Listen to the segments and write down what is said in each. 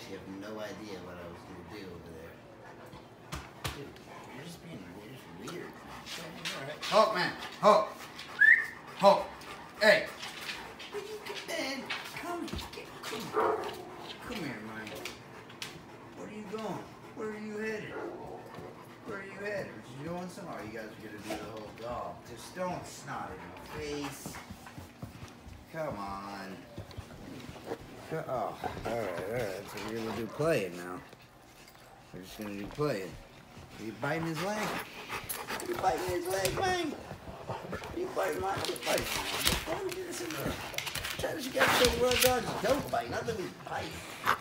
You have no idea what I was going to do over there. Dude, you're just being weird. Alright. Hulk, man. Hulk. Hulk. Hey. Man, come here, man. Where are you going? Where are you headed? Where are you headed? Are you doing something? Oh, you guys are going to do the whole dog. Just don't snot in my face. Come on. Oh, alright. So we're going to do playing now. We're just going to do playing. Are you biting his leg? Are you biting his leg, man? Are you biting my leg? Why don't we do this in there? Try to get so well done. Don't bite. Not let me bite.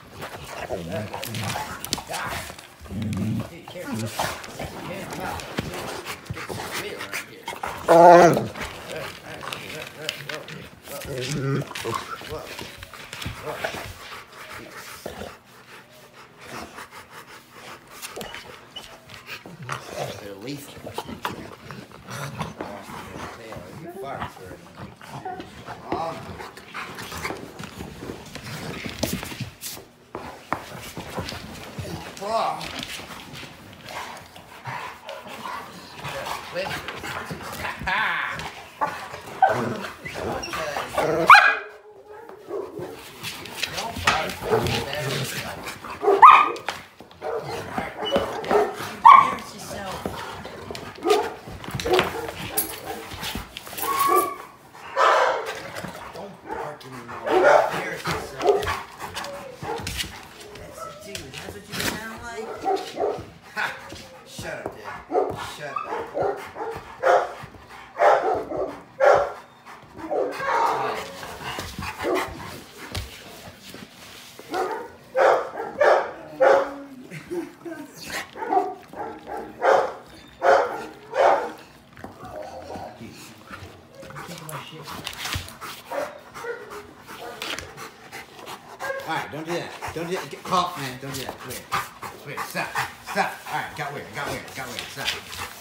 God. Dude, careful. Careful. Get some wheel right here. Whoa. They're lethal. You farts already. Whoa. Shut up, Dad. Shut up. Alright, don't do that. Don't do that. Cough, man. Don't do that. Weird. Stop. Stop. Alright, got weird. Stop.